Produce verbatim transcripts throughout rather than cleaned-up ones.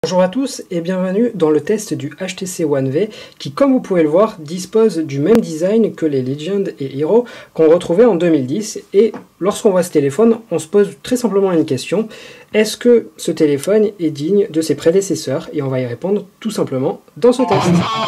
Bonjour à tous et bienvenue dans le test du H T C One V qui, comme vous pouvez le voir, dispose du même design que les Legend et Hero qu'on retrouvait en deux mille dix. Et lorsqu'on voit ce téléphone, on se pose très simplement une question: est-ce que ce téléphone est digne de ses prédécesseurs? Et on va y répondre tout simplement dans ce test.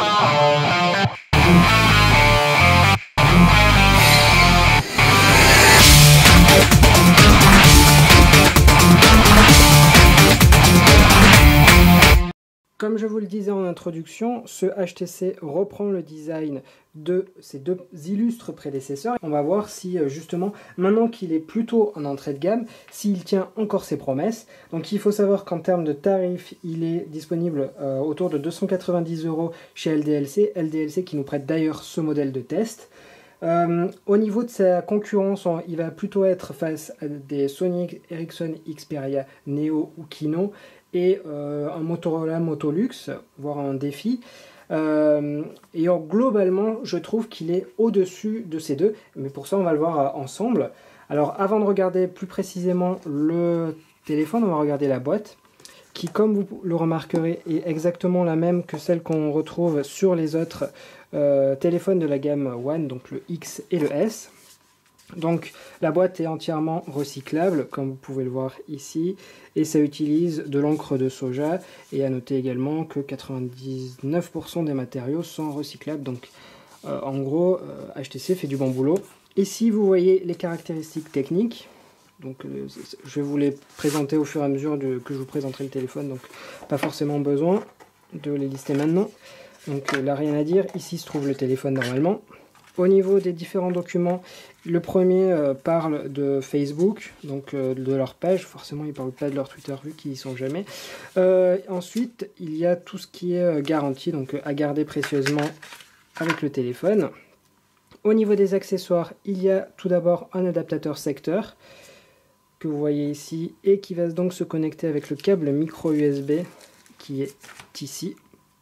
Comme je vous le disais en introduction, ce H T C reprend le design de ses deux illustres prédécesseurs. On va voir si justement, maintenant qu'il est plutôt en entrée de gamme, s'il tient encore ses promesses. Donc il faut savoir qu'en termes de tarifs, il est disponible euh, autour de deux cent quatre-vingt-dix euros chez L D L C. L D L C qui nous prête d'ailleurs ce modèle de test. Euh, au niveau de sa concurrence, on, il va plutôt être face à des Sony Ericsson Xperia Neo ou Kino et euh, un Motorola Motolux, voire un Défi. Euh, et alors, globalement, je trouve qu'il est au-dessus de ces deux, mais pour ça, on va le voir euh, ensemble. Alors, avant de regarder plus précisément le téléphone, on va regarder la boîte, qui, comme vous le remarquerez, est exactement la même que celle qu'on retrouve sur les autres euh, téléphones de la gamme One, donc le X et le S. Donc la boîte est entièrement recyclable, comme vous pouvez le voir ici, et ça utilise de l'encre de soja, et à noter également que quatre-vingt-dix-neuf pour cent des matériaux sont recyclables. Donc euh, en gros, euh, H T C fait du bon boulot. Ici vous voyez les caractéristiques techniques. Donc euh, je vais vous les présenter au fur et à mesure de, que je vous présenterai le téléphone, donc pas forcément besoin de les lister maintenant. Donc euh, là rien à dire, ici se trouve le téléphone normalement. Au niveau des différents documents, le premier euh, parle de Facebook, donc euh, de leur page. Forcément, ils ne parlent pas de leur Twitter vu qu'ils n'y sont jamais. Euh, ensuite, il y a tout ce qui est euh, garantie, donc euh, à garder précieusement avec le téléphone. Au niveau des accessoires, il y a tout d'abord un adaptateur secteur que vous voyez ici et qui va donc se connecter avec le câble micro U S B qui est ici.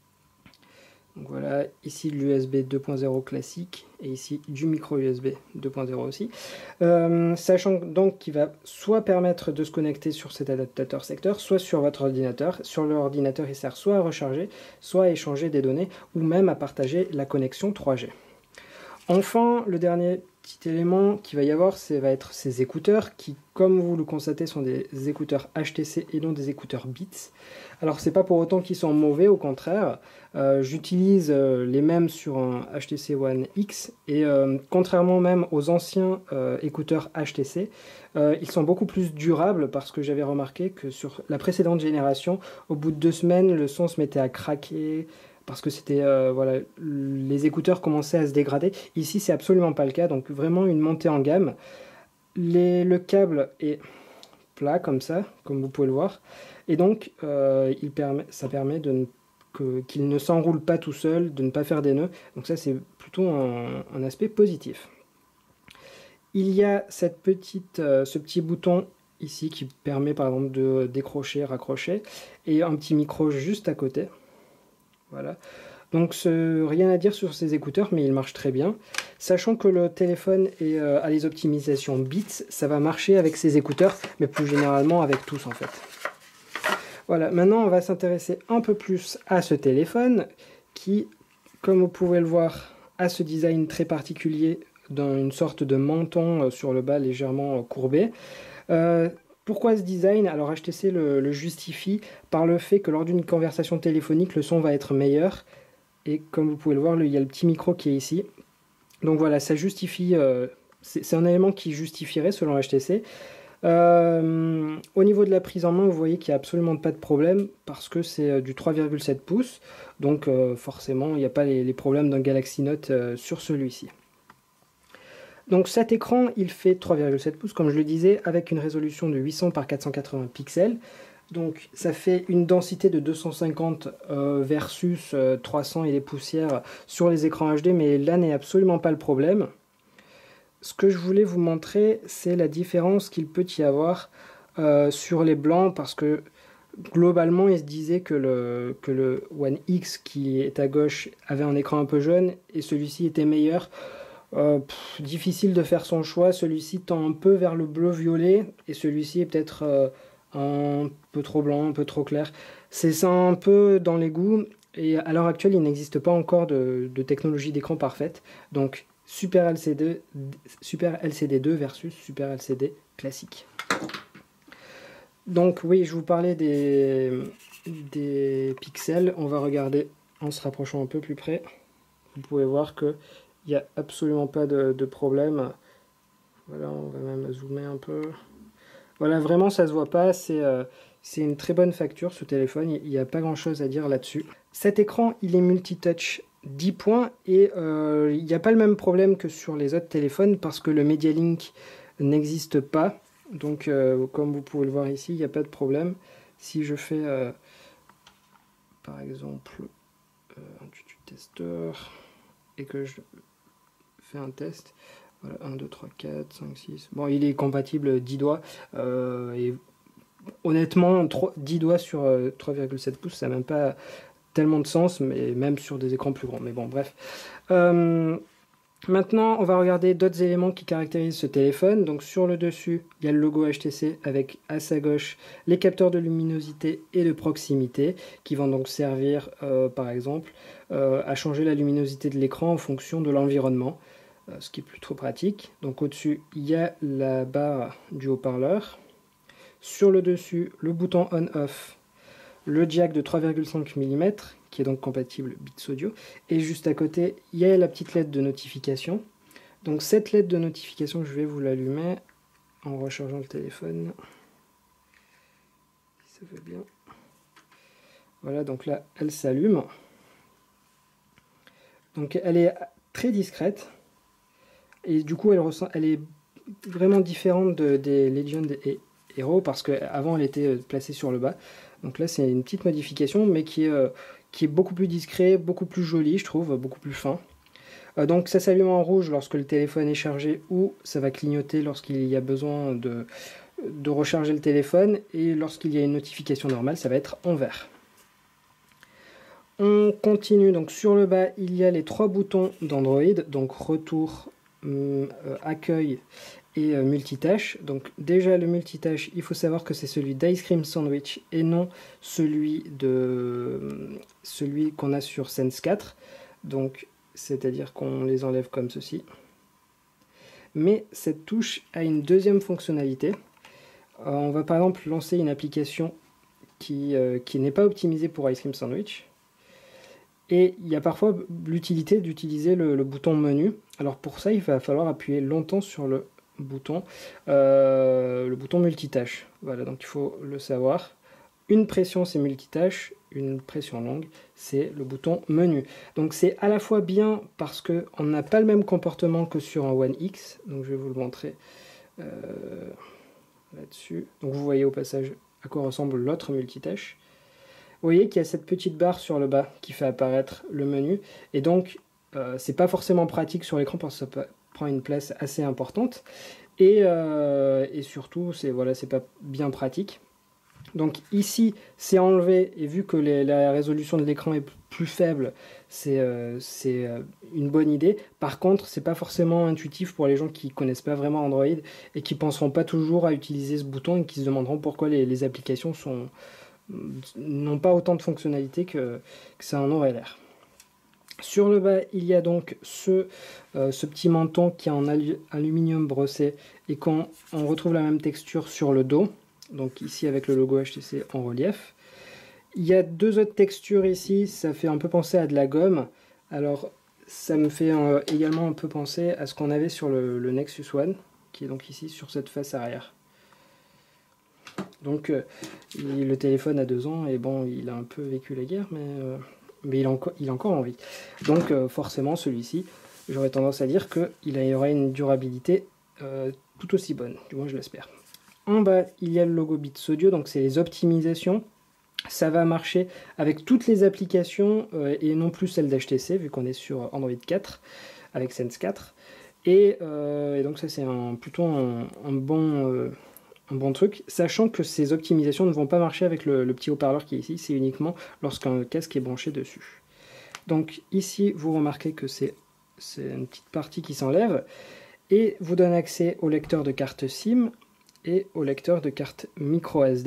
Donc voilà, ici l'U S B deux point zéro classique et ici du micro U S B deux point zéro aussi. Euh, sachant donc qu'il va soit permettre de se connecter sur cet adaptateur secteur, soit sur votre ordinateur. Sur l'ordinateur, il sert soit à recharger, soit à échanger des données ou même à partager la connexion trois G. Enfin, le dernier petit élément qu'il va y avoir, ça va être ces écouteurs qui, comme vous le constatez, sont des écouteurs H T C et non des écouteurs Beats. Alors c'est pas pour autant qu'ils sont mauvais, au contraire. Euh, J'utilise euh, les mêmes sur un H T C One X et euh, contrairement même aux anciens euh, écouteurs H T C, euh, ils sont beaucoup plus durables parce que j'avais remarqué que sur la précédente génération, au bout de deux semaines, le son se mettait à craquer, parce que c'était euh, voilà, les écouteurs commençaient à se dégrader. Ici, c'est absolument pas le cas, donc vraiment une montée en gamme. Les, le câble est plat comme ça, comme vous pouvez le voir, et donc euh, il permet, ça permet de ne, que, qu'il ne s'enroule pas tout seul, de ne pas faire des nœuds. Donc ça, c'est plutôt un, un aspect positif. Il y a cette petite, euh, ce petit bouton ici qui permet par exemple de décrocher, raccrocher, et un petit micro juste à côté. Voilà. Donc ce, rien à dire sur ces écouteurs, mais ils marchent très bien. Sachant que le téléphone est, euh, a les optimisations Beats, ça va marcher avec ces écouteurs, mais plus généralement avec tous en fait. Voilà, maintenant on va s'intéresser un peu plus à ce téléphone qui, comme vous pouvez le voir, a ce design très particulier d'une sorte de menton sur le bas légèrement courbé. Euh, Pourquoi ce design? Alors H T C le, le justifie par le fait que lors d'une conversation téléphonique, le son va être meilleur. Et comme vous pouvez le voir, il y a le petit micro qui est ici. Donc voilà, ça justifie, euh, c'est un élément qui justifierait selon H T C. Euh, au niveau de la prise en main, vous voyez qu'il n'y a absolument pas de problème parce que c'est du trois virgule sept pouces. Donc euh, forcément, il n'y a pas les, les problèmes d'un Galaxy Note euh, sur celui-ci. Donc cet écran, il fait trois virgule sept pouces, comme je le disais, avec une résolution de huit cents par quatre cent quatre-vingts pixels. Donc ça fait une densité de deux cent cinquante euh, versus euh, trois cents et les poussières sur les écrans H D, mais là n'est absolument pas le problème. Ce que je voulais vous montrer, c'est la différence qu'il peut y avoir euh, sur les blancs, parce que globalement, il se disait que le, que le One X qui est à gauche avait un écran un peu jaune et celui-ci était meilleur. Euh, pff, difficile de faire son choix, celui-ci tend un peu vers le bleu-violet et celui-ci est peut-être euh, un peu trop blanc, un peu trop clair. C'est un peu dans les goûts, et à l'heure actuelle, il n'existe pas encore de, de technologie d'écran parfaite. Donc, Super L C D, Super L C D deux versus Super L C D classique. Donc, oui, je vous parlais des, des pixels. On va regarder en se rapprochant un peu plus près. Vous pouvez voir qu'il n'y a absolument pas de, de problème. Voilà, on va même zoomer un peu. Voilà, vraiment, ça se voit pas. C'est euh, une très bonne facture, ce téléphone. Il n'y a pas grand-chose à dire là-dessus. Cet écran, il est multitouch dix points. Et euh, il n'y a pas le même problème que sur les autres téléphones parce que le Media Link n'existe pas. Donc, euh, comme vous pouvez le voir ici, il n'y a pas de problème. Si je fais, euh, par exemple, euh, un tutu testeur et que je fais un test... Voilà, un, deux, trois, quatre, cinq, six. Bon, il est compatible dix doigts. Euh, et honnêtement, dix doigts sur euh, trois virgule sept pouces, ça n'a même pas tellement de sens, mais même sur des écrans plus grands. Mais bon, bref. Euh, maintenant, on va regarder d'autres éléments qui caractérisent ce téléphone. Donc, sur le dessus, il y a le logo H T C avec à sa gauche les capteurs de luminosité et de proximité qui vont donc servir, euh, par exemple, euh, à changer la luminosité de l'écran en fonction de l'environnement. Ce qui est plutôt pratique. Donc au-dessus, il y a la barre du haut-parleur. Sur le dessus, le bouton on-off, le jack de trois virgule cinq millimètres, qui est donc compatible Beats Audio. Et juste à côté, il y a la petite lettre de notification. Donc cette lettre de notification, je vais vous l'allumer en rechargeant le téléphone. Si ça fait bien. Voilà, donc là, elle s'allume. Donc elle est très discrète. Et du coup, elle, ressent, elle est vraiment différente de, des Legend et Hero parce qu'avant, elle était placée sur le bas. Donc là, c'est une petite modification, mais qui est, euh, qui est beaucoup plus discret, beaucoup plus joli, je trouve, beaucoup plus fin. Euh, donc ça s'allume en rouge lorsque le téléphone est chargé ou ça va clignoter lorsqu'il y a besoin de, de recharger le téléphone. Et lorsqu'il y a une notification normale, ça va être en vert. On continue, donc sur le bas, il y a les trois boutons d'Android, donc retour, Euh, accueil et euh, multitâche. Donc déjà le multitâche, il faut savoir que c'est celui d'Ice Cream Sandwich et non celui de celui qu'on a sur Sense quatre. Donc c'est-à-dire qu'on les enlève comme ceci. Mais cette touche a une deuxième fonctionnalité. Euh, on va par exemple lancer une application qui, euh, qui n'est pas optimisée pour Ice Cream Sandwich. Et il y a parfois l'utilité d'utiliser le, le bouton menu. Alors pour ça, il va falloir appuyer longtemps sur le bouton, euh, le bouton multitâche. Voilà, donc il faut le savoir. Une pression, c'est multitâche. Une pression longue, c'est le bouton menu. Donc c'est à la fois bien parce qu'on n'a pas le même comportement que sur un One X. Donc je vais vous le montrer euh, là-dessus. Donc vous voyez au passage à quoi ressemble l'autre multitâche. Vous voyez qu'il y a cette petite barre sur le bas qui fait apparaître le menu. Et donc, euh, c'est pas forcément pratique sur l'écran parce que ça prend une place assez importante. Et, euh, et surtout, c'est voilà, c'est pas bien pratique. Donc ici, c'est enlevé. Et vu que les, la résolution de l'écran est plus faible, c'est euh, euh, une bonne idée. Par contre, c'est pas forcément intuitif pour les gens qui connaissent pas vraiment Android et qui penseront pas toujours à utiliser ce bouton et qui se demanderont pourquoi les, les applications sont... n'ont pas autant de fonctionnalités que, que ça en aurait l'air. Sur le bas, il y a donc ce, euh, ce petit menton qui est en alu aluminium brossé et qu'on on retrouve la même texture sur le dos. Donc ici avec le logo H T C en relief. Il y a deux autres textures ici, ça fait un peu penser à de la gomme. Alors ça me fait euh, également un peu penser à ce qu'on avait sur le, le Nexus One, qui est donc ici sur cette face arrière. Donc euh, il, le téléphone a deux ans et bon, il a un peu vécu la guerre, mais, euh, mais il, a encore, il a encore envie. Donc euh, forcément celui-ci, j'aurais tendance à dire qu'il aurait une durabilité euh, tout aussi bonne, du moins je l'espère. En bas, il y a le logo Beats Audio, donc c'est les optimisations. Ça va marcher avec toutes les applications euh, et non plus celles d'H T C, vu qu'on est sur Android quatre avec Sense quatre. Et, euh, et donc ça c'est un, plutôt un, un bon... Euh, un bon truc, sachant que ces optimisations ne vont pas marcher avec le, le petit haut-parleur qui est ici, c'est uniquement lorsqu'un casque est branché dessus. Donc ici, vous remarquez que c'est une petite partie qui s'enlève et vous donne accès au lecteur de carte SIM et au lecteur de carte micro S D.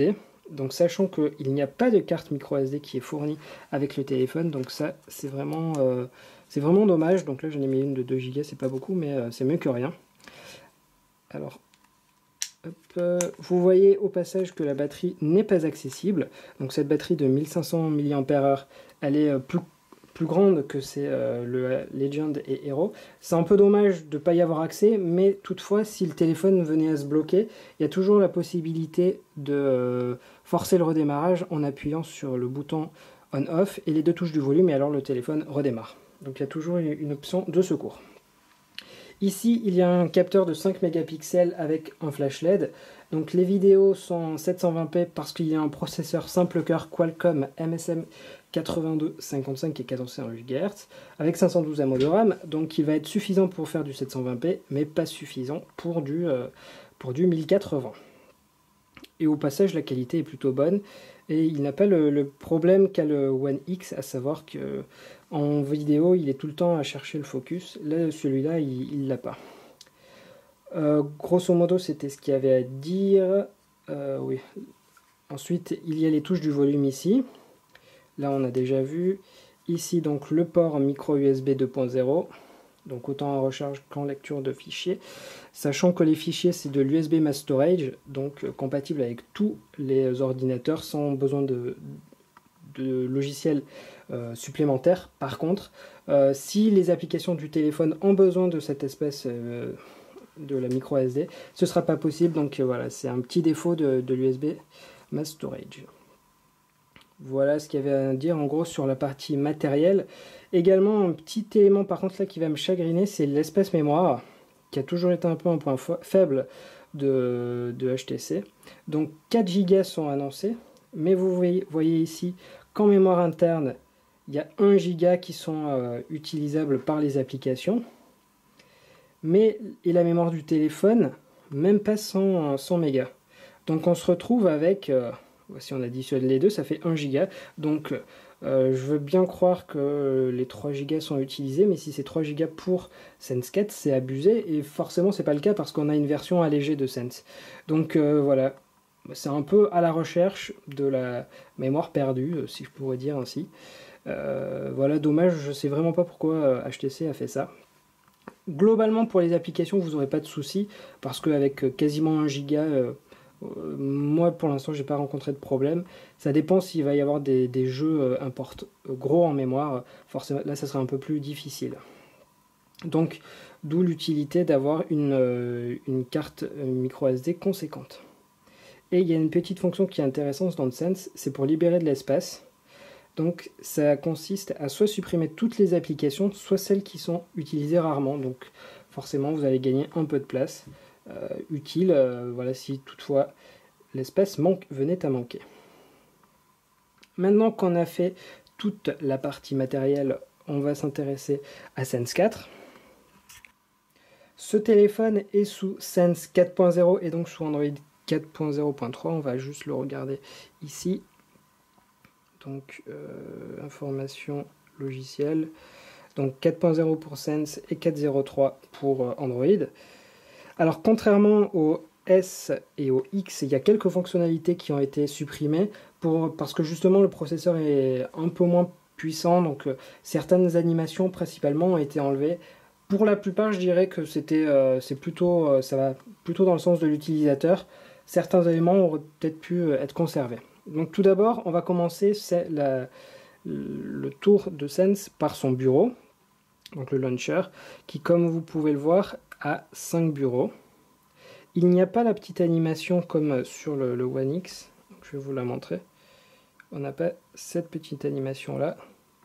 Donc sachant qu'il n'y a pas de carte micro S D qui est fournie avec le téléphone, donc ça c'est vraiment, euh, c'est vraiment dommage. Donc là j'en ai mis une de deux giga, c'est pas beaucoup, mais euh, c'est mieux que rien. Alors, hop, euh, vous voyez au passage que la batterie n'est pas accessible. Donc cette batterie de mille cinq cents milliampères heure, elle est euh, plus plus grande que c'est euh, le Legend et Hero. C'est un peu dommage de ne pas y avoir accès, mais toutefois, si le téléphone venait à se bloquer, il y a toujours la possibilité de euh, forcer le redémarrage en appuyant sur le bouton on-off et les deux touches du volume, et alors le téléphone redémarre. Donc il y a toujours une option de secours. Ici, il y a un capteur de cinq mégapixels avec un flash L E D. Donc les vidéos sont en sept cent vingt p parce qu'il y a un processeur simple cœur Qualcomm M S M quatre-vingt-deux cinquante-cinq qui est cadencé en huit gigahertz avec cinq cent douze mégas de RAM. Donc il va être suffisant pour faire du sept cent vingt p, mais pas suffisant pour du, euh, pour du mille quatre-vingts. Et au passage, la qualité est plutôt bonne. Et il n'a pas le, le problème qu'a le One X, à savoir que en vidéo, il est tout le temps à chercher le focus. Là, celui-là, il ne l'a pas. Euh, grosso modo, c'était ce qu'il y avait à dire. Euh, oui. Ensuite, il y a les touches du volume ici. Là, on a déjà vu. Ici, donc, le port micro U S B deux point zéro. Donc, autant en recharge qu'en lecture de fichiers. Sachant que les fichiers, c'est de l'U S B Mass Storage, donc euh, compatible avec tous les ordinateurs sans besoin de, de logiciels euh, supplémentaires. Par contre, euh, si les applications du téléphone ont besoin de cette espèce euh, de la micro S D, ce ne sera pas possible. Donc euh, voilà, c'est un petit défaut de, de l'U S B Mass Storage. Voilà ce qu'il y avait à dire en gros sur la partie matérielle. Également, un petit élément par contre là qui va me chagriner, c'est l'espace mémoire, qui a toujours été un peu un point faible de, de H T C. Donc quatre gigas sont annoncés, mais vous voyez, voyez ici qu'en mémoire interne, il y a un giga qui sont euh, utilisables par les applications. Mais, et la mémoire du téléphone, même pas cent, cent mégas. Donc on se retrouve avec... Euh, si on additionne les deux, ça fait un giga. Donc euh, je veux bien croire que les trois gigas sont utilisés, mais si c'est trois gigas pour Sense quatre, c'est abusé. Et forcément, c'est pas le cas parce qu'on a une version allégée de Sense. Donc euh, voilà, c'est un peu à la recherche de la mémoire perdue, si je pourrais dire ainsi. Euh, voilà, dommage, je sais vraiment pas pourquoi H T C a fait ça. Globalement, pour les applications, vous n'aurez pas de soucis parce qu'avec quasiment un giga... Euh, Euh, moi pour l'instant j'ai pas rencontré de problème. Ça dépend s'il va y avoir des, des jeux euh, import, euh, gros en mémoire, forcément là ça sera un peu plus difficile. Donc d'où l'utilité d'avoir une, euh, une carte euh, micro S D conséquente. Et il y a une petite fonction qui est intéressante dans le Sense, c'est pour libérer de l'espace. Donc ça consiste à soit supprimer toutes les applications, soit celles qui sont utilisées rarement. Donc forcément vous allez gagner un peu de place. Euh, utile, euh, voilà, si toutefois l'espace manque, venait à manquer. Maintenant qu'on a fait toute la partie matérielle, on va s'intéresser à Sense quatre. Ce téléphone est sous Sense quatre point zéro et donc sous Android quatre point zéro point trois. On va juste le regarder ici. Donc, euh, information logicielle. Donc quatre point zéro pour Sense et quatre point zéro trois pour euh, Android. Alors contrairement au S et au X, il y a quelques fonctionnalités qui ont été supprimées pour, parce que justement le processeur est un peu moins puissant, donc euh, certaines animations principalement ont été enlevées. Pour la plupart, je dirais que c'était, euh, c'est plutôt, euh, ça va plutôt dans le sens de l'utilisateur. Certains éléments auraient peut-être pu euh, être conservés. Donc tout d'abord, on va commencer c'est la, le tour de Sense par son bureau, donc le launcher, qui comme vous pouvez le voir, à cinq bureaux. Il n'y a pas la petite animation comme sur le, le One X, donc je vais vous la montrer. On n'a pas cette petite animation là.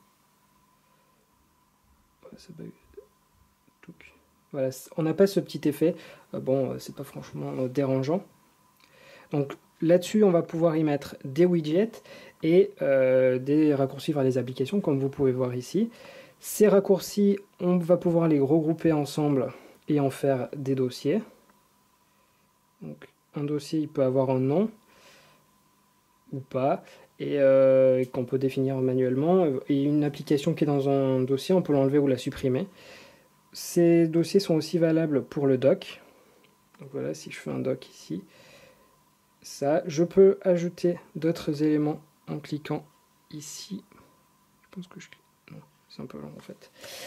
Voilà, on n'a pas ce petit effet. Bon, c'est pas franchement dérangeant. Donc là-dessus, on va pouvoir y mettre des widgets et euh, des raccourcis vers les applications, comme vous pouvez voir ici. Ces raccourcis, on va pouvoir les regrouper ensemble et en faire des dossiers. Donc, un dossier, il peut avoir un nom ou pas, et euh, qu'on peut définir manuellement. Et une application qui est dans un dossier, on peut l'enlever ou la supprimer. Ces dossiers sont aussi valables pour le doc. Donc voilà, si je fais un doc ici, ça. Je peux ajouter d'autres éléments en cliquant ici. Je pense que je... Non, c'est un peu long en fait.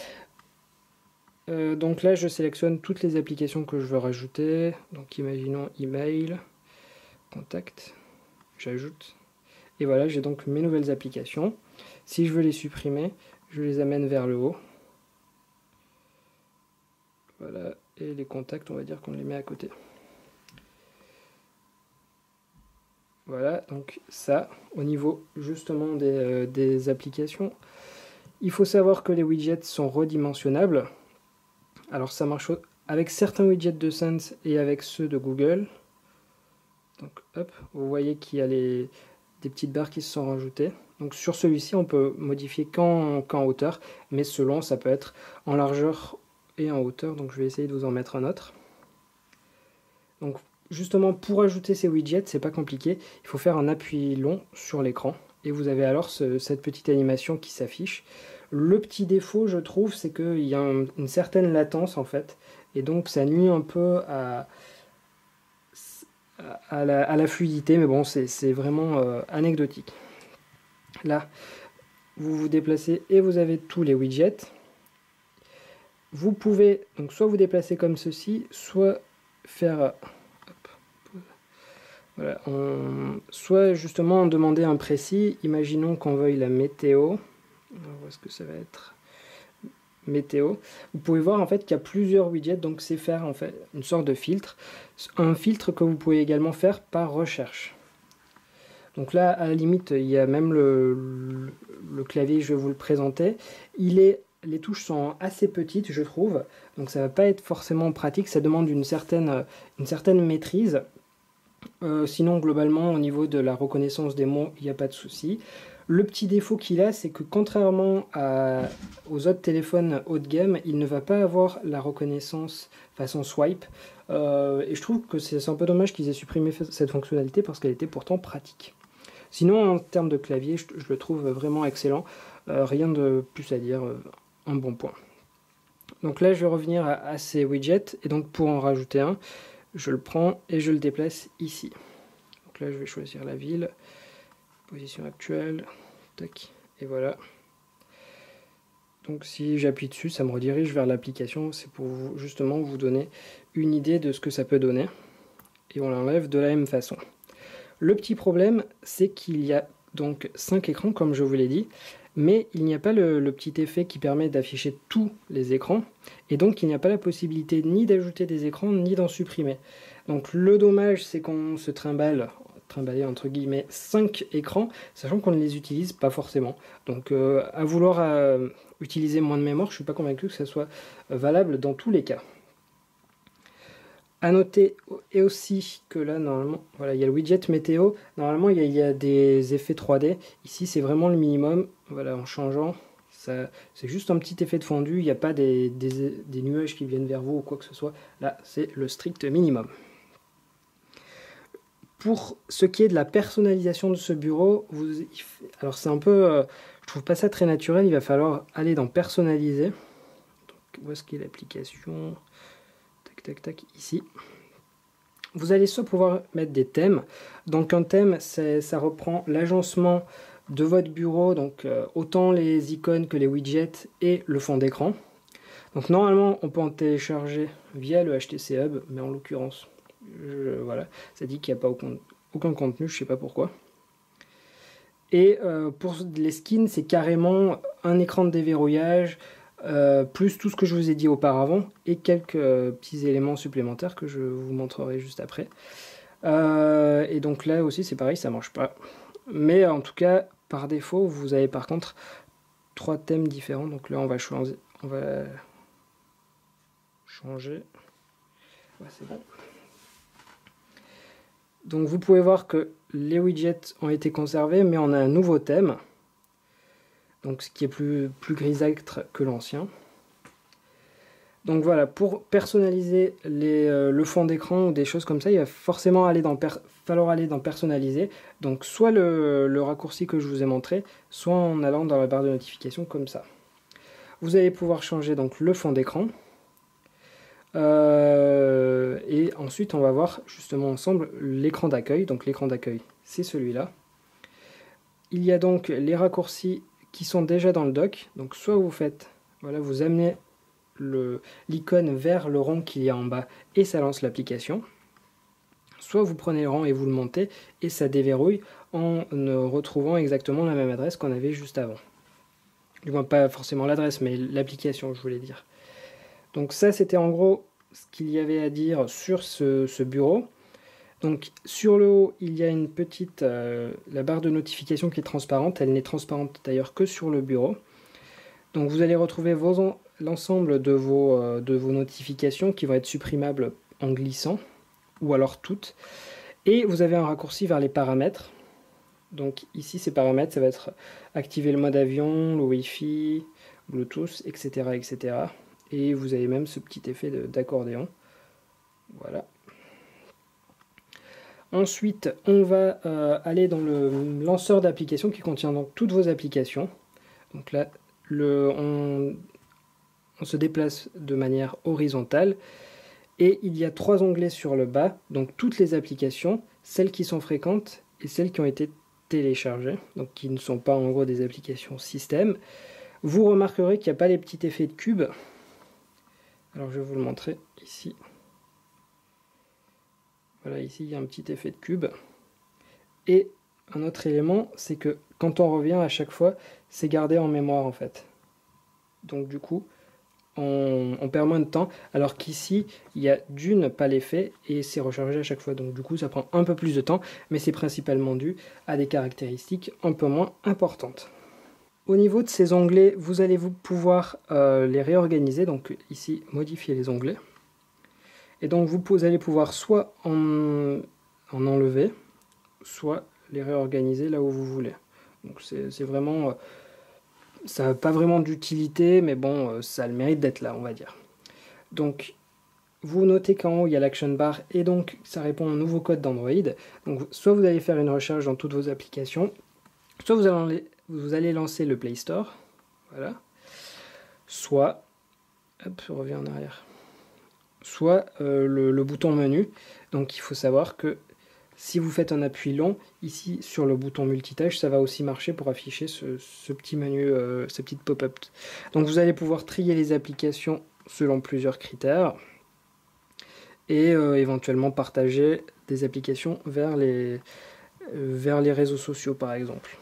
Euh, donc là, je sélectionne toutes les applications que je veux rajouter. Donc imaginons email, contact, j'ajoute. Et voilà, j'ai donc mes nouvelles applications. Si je veux les supprimer, je les amène vers le haut. Voilà, et les contacts, on va dire qu'on les met à côté. Voilà, donc ça, au niveau justement des, euh, des applications, il faut savoir que les widgets sont redimensionnables. Alors ça marche avec certains widgets de Sans et avec ceux de Google. Donc hop, vous voyez qu'il y a les, des petites barres qui se sont rajoutées. Donc sur celui-ci, on peut modifier qu'en qu'en hauteur, mais selon, ça peut être en largeur et en hauteur. Donc je vais essayer de vous en mettre un autre. Donc justement, pour ajouter ces widgets, c'est pas compliqué. Il faut faire un appui long sur l'écran et vous avez alors ce, cette petite animation qui s'affiche. Le petit défaut, je trouve, c'est qu'il y a un, une certaine latence en fait, et donc ça nuit un peu à, à, la, à la fluidité, mais bon, c'est vraiment euh, anecdotique. Là, vous vous déplacez et vous avez tous les widgets. Vous pouvez donc soit vous déplacer comme ceci, soit faire... Voilà, on, soit justement demander un précis, imaginons qu'on veuille la météo, on voit ce que ça va être, météo. Vous pouvez voir en fait qu'il y a plusieurs widgets, donc c'est faire en fait une sorte de filtre, un filtre que vous pouvez également faire par recherche. Donc là, à la limite, il y a même le, le, le clavier, je vais vous le présenter, il est, les touches sont assez petites, je trouve, donc ça va pas être forcément pratique, ça demande une certaine, une certaine maîtrise. Euh, sinon, globalement, au niveau de la reconnaissance des mots, il n'y a pas de souci. Le petit défaut qu'il a, c'est que contrairement à, aux autres téléphones haut de gamme, il ne va pas avoir la reconnaissance façon swipe. Euh, et je trouve que c'est un peu dommage qu'ils aient supprimé cette fonctionnalité parce qu'elle était pourtant pratique. Sinon, en termes de clavier, je, je le trouve vraiment excellent. Euh, rien de plus à dire, euh, un bon point. Donc là, je vais revenir à, à ces widgets. Et donc, pour en rajouter un, je le prends et je le déplace ici. Donc là, je vais choisir la ville, position actuelle, tac, et voilà. Donc si j'appuie dessus, ça me redirige vers l'application. C'est pour vous, justement vous donner une idée de ce que ça peut donner. Et on l'enlève de la même façon. Le petit problème, c'est qu'il y a donc cinq écrans, comme je vous l'ai dit, mais il n'y a pas le, le petit effet qui permet d'afficher tous les écrans, et donc il n'y a pas la possibilité ni d'ajouter des écrans, ni d'en supprimer. Donc le dommage, c'est qu'on se trimballe, trimballer entre guillemets, cinq écrans, sachant qu'on ne les utilise pas forcément. Donc euh, à vouloir euh, utiliser moins de mémoire, je ne suis pas convaincu que ça soit valable dans tous les cas. À noter et aussi que là, normalement, voilà, il y a le widget météo. Normalement, il y a, il y a des effets trois D. Ici, c'est vraiment le minimum. Voilà, en changeant, c'est juste un petit effet de fondu. Il n'y a pas des, des, des nuages qui viennent vers vous ou quoi que ce soit. Là, c'est le strict minimum. Pour ce qui est de la personnalisation de ce bureau, vous, alors c'est un peu, euh, je trouve pas ça très naturel. Il va falloir aller dans personnaliser. Donc, où est-ce qu'est l'application ? Tac, tac, ici. Vous allez soit pouvoir mettre des thèmes. Donc un thème, ça reprend l'agencement de votre bureau, donc euh, autant les icônes que les widgets et le fond d'écran. Donc normalement, on peut en télécharger via le H T C Hub, mais en l'occurrence, voilà, ça dit qu'il n'y a pas aucun, aucun contenu, je ne sais pas pourquoi. Et euh, pour les skins, c'est carrément un écran de déverrouillage, Euh, plus tout ce que je vous ai dit auparavant et quelques euh, petits éléments supplémentaires que je vous montrerai juste après. Euh, et donc là aussi c'est pareil, ça marche pas. Mais en tout cas, par défaut, vous avez par contre trois thèmes différents. Donc là on va choisir, on va changer. Ouais, c'est bon. Donc vous pouvez voir que les widgets ont été conservés, mais on a un nouveau thème. Donc ce qui est plus, plus grisâtre que l'ancien. Donc voilà, pour personnaliser les, euh, le fond d'écran ou des choses comme ça, il va forcément aller dans falloir aller dans personnaliser. Donc soit le, le raccourci que je vous ai montré, soit en allant dans la barre de notification comme ça. Vous allez pouvoir changer donc le fond d'écran. Euh, et ensuite, on va voir justement ensemble l'écran d'accueil. Donc l'écran d'accueil, c'est celui-là. Il y a donc les raccourcis qui sont déjà dans le dock. Donc soit vous faites, voilà, vous amenez l'icône vers le rond qu'il y a en bas et ça lance l'application. Soit vous prenez le rond et vous le montez et ça déverrouille en retrouvant exactement la même adresse qu'on avait juste avant. Du moins pas forcément l'adresse, mais l'application, je voulais dire. Donc ça, c'était en gros ce qu'il y avait à dire sur ce, ce bureau. Donc sur le haut, il y a une petite, euh, la barre de notification qui est transparente. Elle n'est transparente d'ailleurs que sur le bureau. Donc vous allez retrouver l'ensemble de vos, euh, de vos notifications qui vont être supprimables en glissant, ou alors toutes. Et vous avez un raccourci vers les paramètres. Donc ici, ces paramètres, ça va être activer le mode avion, le Wi-Fi, Bluetooth, et cetera, et cetera. Et vous avez même ce petit effet d'accordéon. Voilà. Ensuite, on va euh, aller dans le lanceur d'applications qui contient donc toutes vos applications. Donc là, le, on, on se déplace de manière horizontale. Et il y a trois onglets sur le bas. Donc toutes les applications, celles qui sont fréquentes et celles qui ont été téléchargées. Donc qui ne sont pas en gros des applications système. Vous remarquerez qu'il n'y a pas les petits effets de cube. Alors je vais vous le montrer ici. Voilà, ici il y a un petit effet de cube. Et un autre élément, c'est que quand on revient à chaque fois, c'est gardé en mémoire en fait. Donc du coup, on, on perd moins de temps. Alors qu'ici, il y a d'une pas l'effet et c'est rechargé à chaque fois. Donc du coup, ça prend un peu plus de temps, mais c'est principalement dû à des caractéristiques un peu moins importantes. Au niveau de ces onglets, vous allez vous pouvoir euh, les réorganiser. Donc ici, modifier les onglets. Et donc vous, vous allez pouvoir soit en, en enlever, soit les réorganiser là où vous voulez. Donc c'est vraiment, euh, ça n'a pas vraiment d'utilité, mais bon, euh, ça a le mérite d'être là, on va dire. Donc vous notez qu'en haut il y a l'action bar et donc ça répond au nouveau code d'Android. Donc soit vous allez faire une recherche dans toutes vos applications, soit vous allez, vous allez lancer le Play Store, voilà. Soit, hop, je reviens en arrière. Soit euh, le, le bouton menu. Donc il faut savoir que si vous faites un appui long, ici sur le bouton multitâche, ça va aussi marcher pour afficher ce, ce petit menu, euh, ce petit pop-up. Donc vous allez pouvoir trier les applications selon plusieurs critères et euh, éventuellement partager des applications vers les, euh, vers les réseaux sociaux par exemple.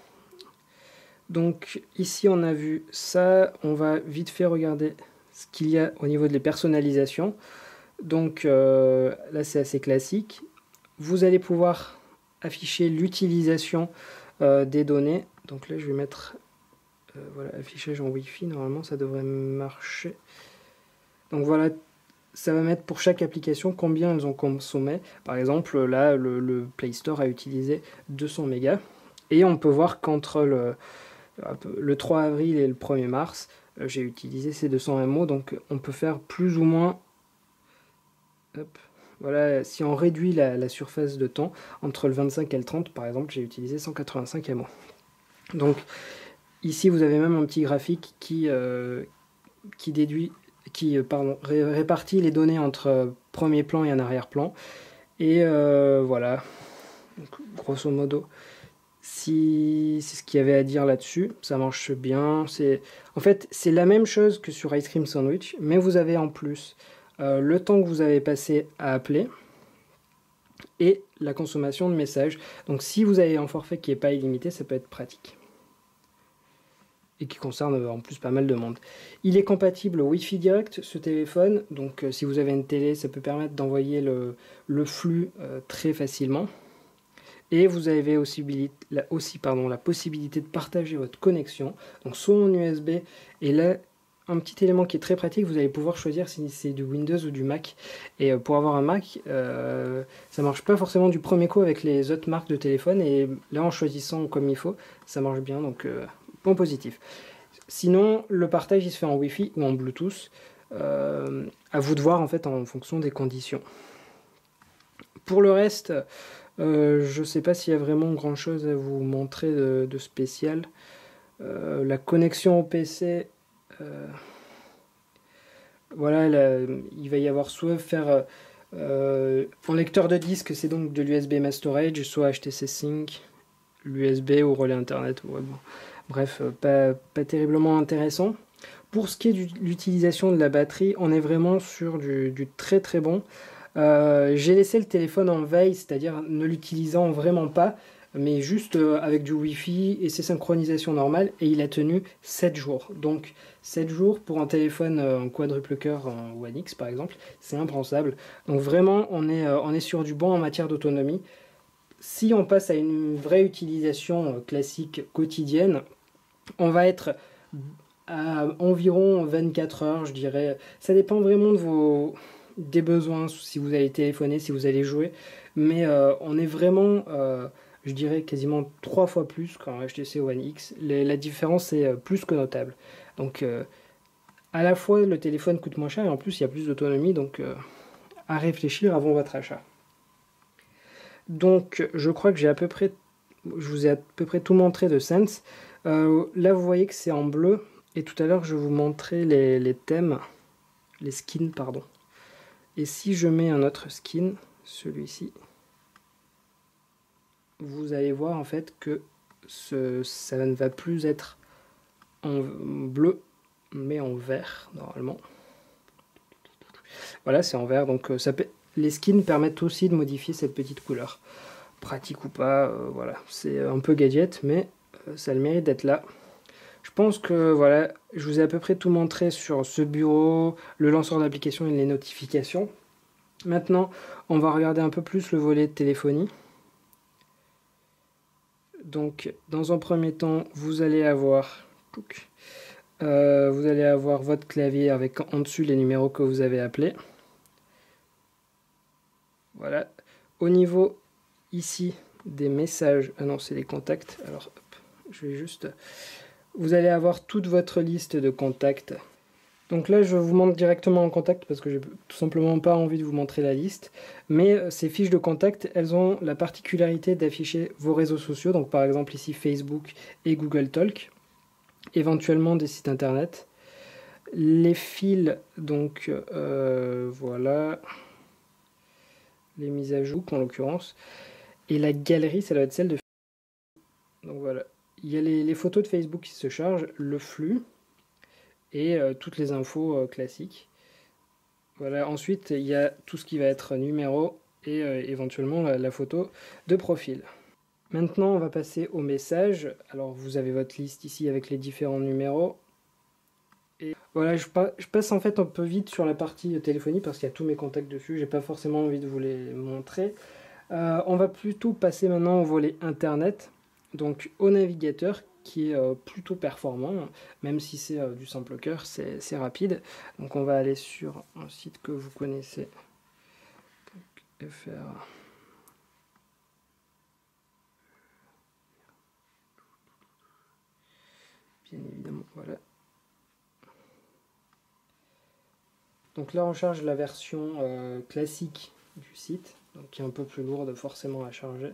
Donc ici on a vu ça, on va vite fait regarder ce qu'il y a au niveau des personnalisations. Donc euh, là c'est assez classique. Vous allez pouvoir afficher l'utilisation euh, des données. Donc là je vais mettre euh, voilà, affichage en Wi-Fi, normalement ça devrait marcher. Donc voilà, ça va mettre pour chaque application combien elles ont consommé. Par exemple là le, le Play Store a utilisé deux cents mégas. Et on peut voir qu'entre le, le trois avril et le premier mars, j'ai utilisé ces deux cents mégaoctets, donc on peut faire plus ou moins, hop, voilà, si on réduit la, la surface de temps, entre le vingt-cinq et le trente par exemple, j'ai utilisé cent quatre-vingt-cinq mégaoctets. Donc ici vous avez même un petit graphique qui, euh, qui déduit, qui pardon, ré, répartit les données entre premier plan et un arrière-plan. Et euh, voilà, donc, grosso modo, si c'est ce qu'il y avait à dire là-dessus, ça marche bien. En fait, c'est la même chose que sur Ice Cream Sandwich, mais vous avez en plus euh, le temps que vous avez passé à appeler et la consommation de messages. Donc si vous avez un forfait qui n'est pas illimité, ça peut être pratique. Et qui concerne en plus pas mal de monde. Il est compatible au Wi-Fi direct, ce téléphone. Donc euh, si vous avez une télé, ça peut permettre d'envoyer le, le flux euh, très facilement. Et vous avez aussi, la, aussi pardon, la possibilité de partager votre connexion, donc soit en U S B, et là, un petit élément qui est très pratique, vous allez pouvoir choisir si c'est du Windows ou du Mac. Et euh, pour avoir un Mac, euh, ça marche pas forcément du premier coup avec les autres marques de téléphone, et là en choisissant comme il faut, ça marche bien, donc euh, point positif. Sinon, le partage il se fait en Wi-Fi ou en Bluetooth, euh, à vous de voir en fait en fonction des conditions. Pour le reste, Euh, je ne sais pas s'il y a vraiment grand chose à vous montrer de, de spécial. Euh, la connexion au P C, euh, Voilà, là, il va y avoir soit faire euh, en lecteur de disque, c'est donc de l'U S B Mass Storage, soit H T C Sync, l'U S B ou relais internet. Ouais, bon. Bref, euh, pas, pas terriblement intéressant. Pour ce qui est de l'utilisation de la batterie, on est vraiment sur du, du très très bon. Euh, j'ai laissé le téléphone en veille, c'est-à-dire ne l'utilisant vraiment pas, mais juste euh, avec du Wi-Fi et ses synchronisations normales, et il a tenu sept jours. Donc sept jours pour un téléphone euh, en quadruple cœur en One X par exemple, c'est impensable. Donc vraiment, on est, euh, on est sur du bon en matière d'autonomie. Si on passe à une vraie utilisation euh, classique quotidienne, on va être à environ vingt-quatre heures, je dirais. Ça dépend vraiment de vos des besoins, si vous allez téléphoner, si vous allez jouer. Mais euh, on est vraiment, euh, je dirais, quasiment trois fois plus qu'en H T C One X. Les, la différence est euh, plus que notable. Donc, euh, à la fois, le téléphone coûte moins cher et en plus, il y a plus d'autonomie. Donc, euh, à réfléchir avant votre achat. Donc, je crois que j'ai à peu près, je vous ai à peu près tout montré de Sense. Euh, là, vous voyez que c'est en bleu. Et tout à l'heure, je vous montrais les, les thèmes, les skins, pardon. Et si je mets un autre skin, celui-ci, vous allez voir en fait que ce, ça ne va plus être en bleu, mais en vert, normalement. Voilà, c'est en vert, donc ça peut, les skins permettent aussi de modifier cette petite couleur. Pratique ou pas, euh, voilà, c'est un peu gadget, mais euh, ça a le mérite d'être là. Je pense que voilà, je vous ai à peu près tout montré sur ce bureau, le lanceur d'application et les notifications. Maintenant, on va regarder un peu plus le volet de téléphonie. Donc, dans un premier temps, vous allez avoir, euh, vous allez avoir votre clavier avec en dessus les numéros que vous avez appelés. Voilà. Au niveau ici des messages, ah non, c'est les contacts. Alors, hop, je vais juste. Vous allez avoir toute votre liste de contacts. Donc là, je vous montre directement en contact parce que j'ai tout simplement pas envie de vous montrer la liste. Mais ces fiches de contact, elles ont la particularité d'afficher vos réseaux sociaux. Donc par exemple ici Facebook et Google Talk. Éventuellement des sites internet. Les fils, donc euh, voilà. Les mises à jour en l'occurrence. Et la galerie, ça doit être celle de... Donc voilà. Il y a les, les photos de Facebook qui se chargent, le flux. Et euh, toutes les infos euh, classiques. Voilà, ensuite il y a tout ce qui va être numéro et euh, éventuellement la, la photo de profil. Maintenant on va passer au message. Alors vous avez votre liste ici avec les différents numéros. Et voilà, je, pa je passe en fait un peu vite sur la partie téléphonie parce qu'il y a tous mes contacts dessus. J'ai pas forcément envie de vous les montrer. Euh, on va plutôt passer maintenant au volet internet. Donc au navigateur qui est euh, plutôt performant, même si c'est euh, du simple cœur, c'est rapide. Donc on va aller sur un site que vous connaissez. Donc, F R. Bien évidemment, voilà. Donc là on charge la version euh, classique du site, donc qui est un peu plus lourde forcément à charger.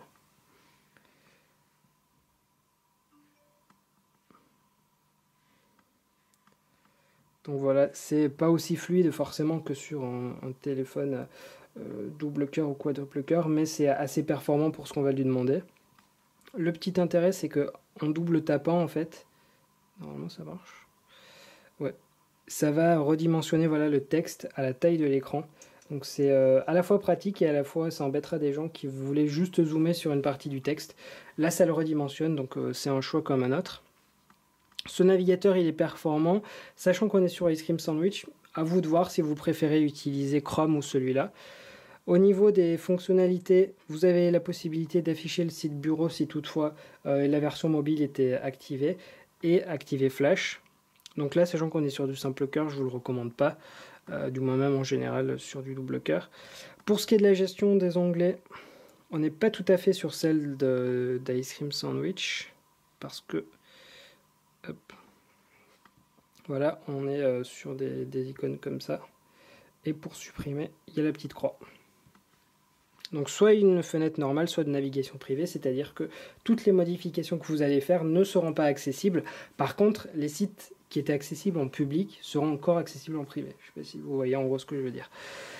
Donc voilà, c'est pas aussi fluide forcément que sur un, un téléphone euh, double cœur ou quadruple cœur, mais c'est assez performant pour ce qu'on va lui demander. Le petit intérêt, c'est que en double tapant, en fait, normalement ça marche. Ouais, ça va redimensionner voilà le texte à la taille de l'écran. Donc c'est euh, à la fois pratique et à la fois ça embêtera des gens qui voulaient juste zoomer sur une partie du texte. Là, ça le redimensionne, donc euh, c'est un choix comme un autre. Ce navigateur il est performant, sachant qu'on est sur Ice Cream Sandwich, à vous de voir si vous préférez utiliser Chrome ou celui-là. Au niveau des fonctionnalités, vous avez la possibilité d'afficher le site bureau si toutefois euh, la version mobile était activée, et activer Flash. Donc là, sachant qu'on est sur du simple cœur, je ne vous le recommande pas, euh, du moins même en général sur du double cœur. Pour ce qui est de la gestion des onglets, on n'est pas tout à fait sur celle d'Ice Cream Sandwich, parce que hop, voilà, on est euh, sur des, des icônes comme ça. Et pour supprimer, il y a la petite croix. Donc soit une fenêtre normale, soit de navigation privée, c'est-à-dire que toutes les modifications que vous allez faire ne seront pas accessibles. Par contre, les sites qui étaient accessibles en public seront encore accessibles en privé. Je ne sais pas si vous voyez en gros ce que je veux dire.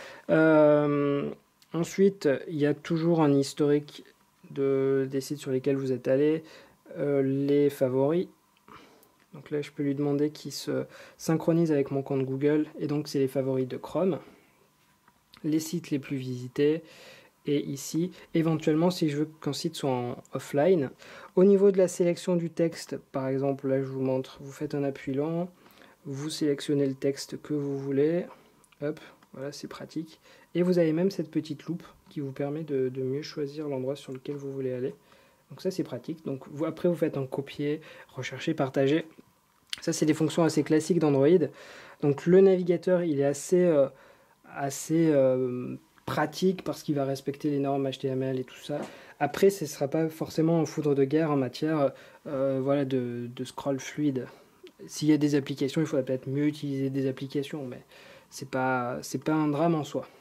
Euh, ensuite, il y a toujours un historique de, des sites sur lesquels vous êtes allé, euh, les favoris. Donc là, je peux lui demander qu'il se synchronise avec mon compte Google, et donc c'est les favoris de Chrome, les sites les plus visités, et ici, éventuellement, si je veux qu'un site soit en offline. Au niveau de la sélection du texte, par exemple, là je vous montre, vous faites un appui long, vous sélectionnez le texte que vous voulez, hop, voilà, c'est pratique. Et vous avez même cette petite loupe qui vous permet de, de mieux choisir l'endroit sur lequel vous voulez aller. Donc ça c'est pratique. Donc vous, après vous faites un copier, rechercher, partager. Ça c'est des fonctions assez classiques d'Android. Donc le navigateur il est assez, euh, assez euh, pratique parce qu'il va respecter les normes H T M L et tout ça. Après ce ne sera pas forcément un foudre de guerre en matière euh, voilà, de, de scroll fluide. S'il y a des applications, il faudrait peut-être mieux utiliser des applications, mais c'est pas, c'est pas un drame en soi.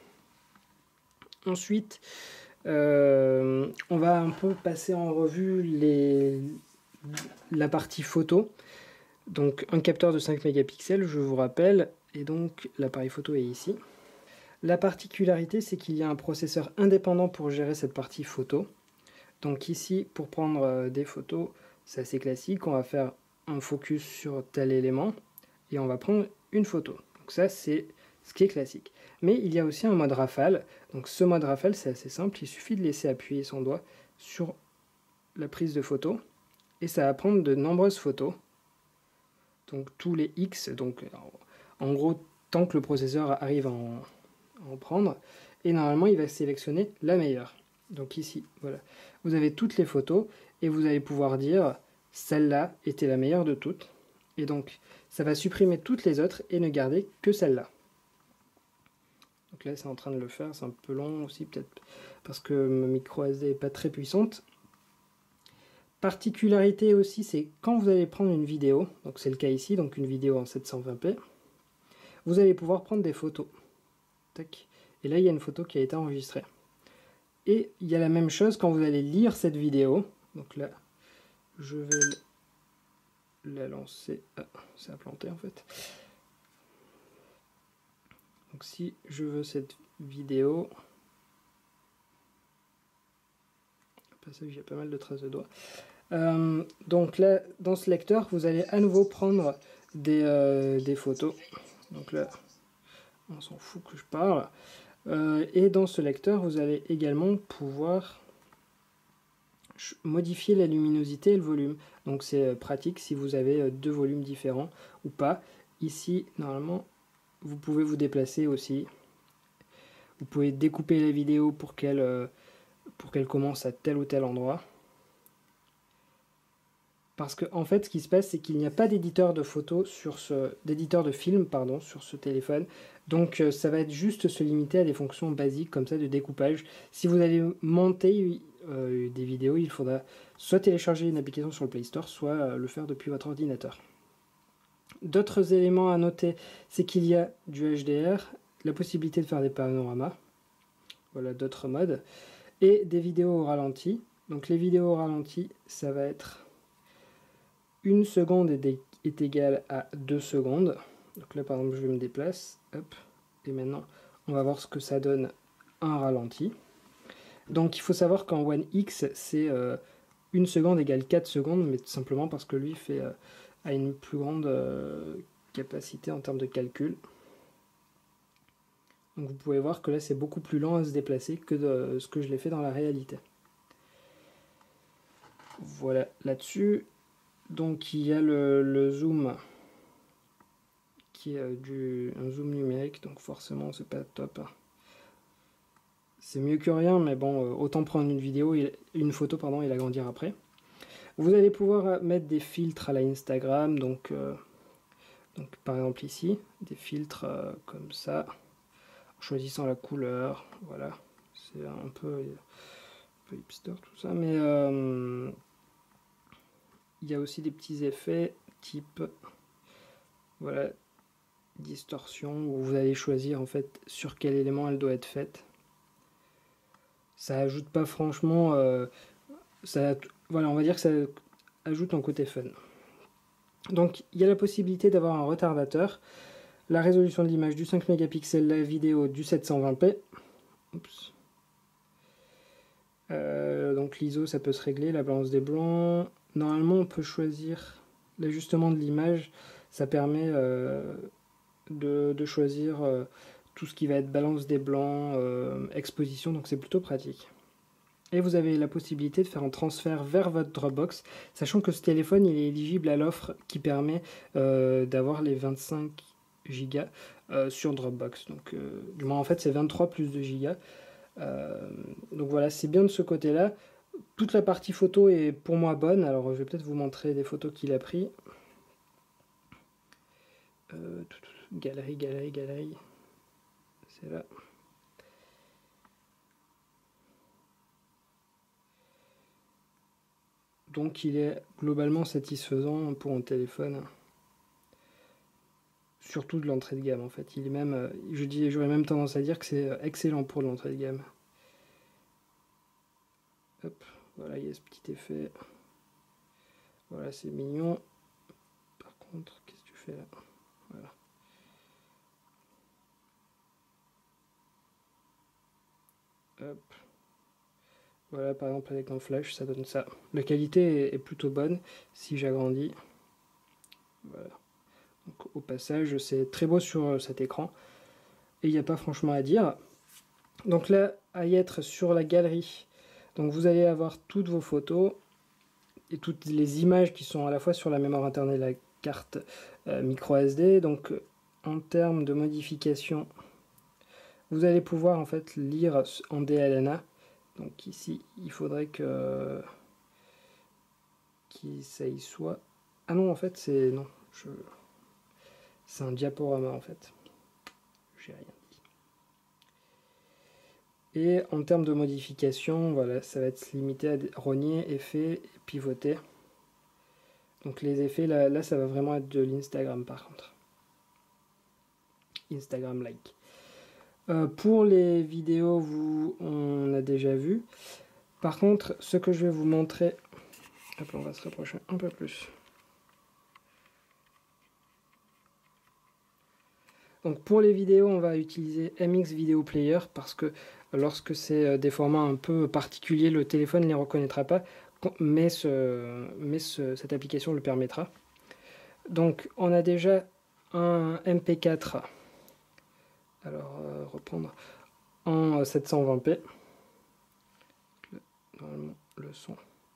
Ensuite, euh, on va un peu passer en revue les, la partie photo. Donc un capteur de cinq mégapixels, je vous rappelle, et donc l'appareil photo est ici. La particularité, c'est qu'il y a un processeur indépendant pour gérer cette partie photo. Donc ici, pour prendre des photos, c'est assez classique, on va faire un focus sur tel élément, et on va prendre une photo. Donc ça, c'est ce qui est classique. Mais il y a aussi un mode rafale. Donc ce mode rafale, c'est assez simple. Il suffit de laisser appuyer son doigt sur la prise de photo. Et ça va prendre de nombreuses photos. Donc tous les X. Donc en gros, tant que le processeur arrive à en, à en prendre. Et normalement, il va sélectionner la meilleure. Donc ici, voilà. Vous avez toutes les photos. Et vous allez pouvoir dire, celle-là était la meilleure de toutes. Et donc, ça va supprimer toutes les autres et ne garder que celle-là. Donc là, c'est en train de le faire, c'est un peu long aussi, peut-être parce que ma micro S D n'est pas très puissante. Particularité aussi, c'est quand vous allez prendre une vidéo, donc c'est le cas ici, donc une vidéo en sept cent vingt p, vous allez pouvoir prendre des photos. Tac. Et là, il y a une photo qui a été enregistrée. Et il y a la même chose quand vous allez lire cette vidéo. Donc là, je vais la lancer. Ah, ça a planté en fait. Donc si je veux cette vidéo, passage, il y a pas mal de traces de doigts. Euh, donc là, dans ce lecteur, vous allez à nouveau prendre des, euh, des photos. Donc là, on s'en fout que je parle. Euh, et dans ce lecteur, vous allez également pouvoir modifier la luminosité et le volume. Donc c'est pratique si vous avez deux volumes différents ou pas. Ici, normalement, vous pouvez vous déplacer aussi. Vous pouvez découper la vidéo pour qu'elle euh, pour qu'elle commence à tel ou tel endroit. Parce que en fait, ce qui se passe, c'est qu'il n'y a pas d'éditeur de photos sur ce, d'éditeur de film, pardon, sur ce téléphone. Donc, euh, ça va être juste se limiter à des fonctions basiques comme ça de découpage. Si vous allez monter euh, des vidéos, il faudra soit télécharger une application sur le Play Store, soit euh, le faire depuis votre ordinateur. D'autres éléments à noter, c'est qu'il y a du H D R, la possibilité de faire des panoramas, voilà d'autres modes, et des vidéos au ralenti. Donc les vidéos au ralenti, ça va être une seconde est, est égale à deux secondes. Donc là par exemple je me déplace, hop, et maintenant on va voir ce que ça donne un ralenti. Donc il faut savoir qu'en One X c'est euh, une seconde égale quatre secondes, mais tout simplement parce que lui fait... Euh, a une plus grande euh, capacité en termes de calcul. Donc vous pouvez voir que là c'est beaucoup plus lent à se déplacer que de ce que je l'ai fait dans la réalité. Voilà là-dessus. Donc il y a le, le zoom qui est euh, du, un zoom numérique, donc forcément c'est pas top. C'est mieux que rien, mais bon, euh, autant prendre une vidéo, et, une photo pardon, et l'agrandir après. Vous allez pouvoir mettre des filtres à la Instagram, donc, euh, donc par exemple ici, des filtres euh, comme ça, en choisissant la couleur, voilà, c'est un peu, un peu hipster tout ça, mais euh, il y a aussi des petits effets type, voilà, distorsion, où vous allez choisir en fait sur quel élément elle doit être faite. Ça ajoute pas franchement, euh, ça, voilà, on va dire que ça ajoute un côté fun. Donc il y a la possibilité d'avoir un retardateur, la résolution de l'image du cinq mégapixels, la vidéo du sept cent vingt p. Oups. Euh, donc l'I S O ça peut se régler, la balance des blancs. Normalement on peut choisir l'ajustement de l'image, ça permet euh, de, de choisir euh, tout ce qui va être balance des blancs, euh, exposition, donc c'est plutôt pratique. Et vous avez la possibilité de faire un transfert vers votre Dropbox, sachant que ce téléphone il est éligible à l'offre qui permet euh, d'avoir les vingt-cinq gigas euh, sur Dropbox. Donc, euh, du moins en fait c'est vingt-trois plus deux gigas. Euh, donc voilà, c'est bien de ce côté-là. Toute la partie photo est pour moi bonne. Alors je vais peut-être vous montrer des photos qu'il a pris. Euh, tout, tout, galerie, galerie, galerie. C'est là. Donc il est globalement satisfaisant pour un téléphone. Surtout de l'entrée de gamme en fait. Il est même, je dis, j'aurais même tendance à dire que c'est excellent pour l'entrée de gamme. Hop, voilà, il y a ce petit effet. Voilà, c'est mignon. Par contre, qu'est-ce que tu fais là? Voilà. Hop. Voilà, par exemple, avec un flash, ça donne ça. La qualité est plutôt bonne si j'agrandis. Voilà. Donc, au passage, c'est très beau sur cet écran. Et il n'y a pas franchement à dire. Donc là, à y être sur la galerie, donc vous allez avoir toutes vos photos et toutes les images qui sont à la fois sur la mémoire interne et la carte euh, micro S D. Donc en termes de modification, vous allez pouvoir en fait lire en D L N A. Donc ici, il faudrait que, que ça y soit. Ah non, en fait, c'est non, je... c'est un diaporama en fait. J'ai rien. Et en termes de modification, voilà, ça va être limité à rogner, effets et pivoter. Donc les effets, là, là ça va vraiment être de l'Instagram par contre. Instagram like. Euh, pour les vidéos, vous, on a déjà vu. Par contre, ce que je vais vous montrer... Hop, on va se rapprocher un peu plus. Donc pour les vidéos, on va utiliser M X Video Player parce que lorsque c'est des formats un peu particuliers, le téléphone ne les reconnaîtra pas, mais, ce, mais ce, cette application le permettra. Donc on a déjà un M P quatre, alors euh, reprendre, en sept cent vingt p. Le, normalement le son.